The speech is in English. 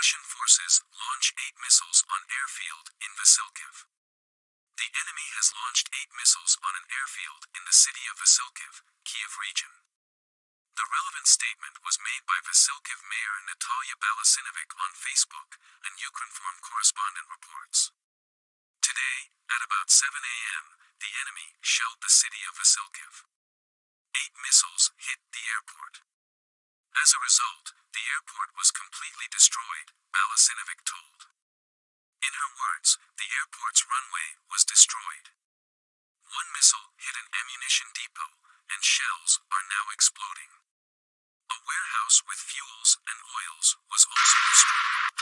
Russian forces launch 8 missiles on airfield in Vasylkiv. The enemy has launched 8 missiles on an airfield in the city of Vasylkiv, Kyiv Region. The relevant statement was made by Vasylkiv Mayor Natalia Balasynovych on Facebook, and Ukrinform correspondent reports. Today, at about 7 a.m., the enemy shelled the city of Vasylkiv. 8 missiles hit the airport. As a result, the airport was completely destroyed, Balasynovych told. In her words, the airport's runway was destroyed. 1 missile hit an ammunition depot, and shells are now exploding. A warehouse with fuels and oils was also destroyed.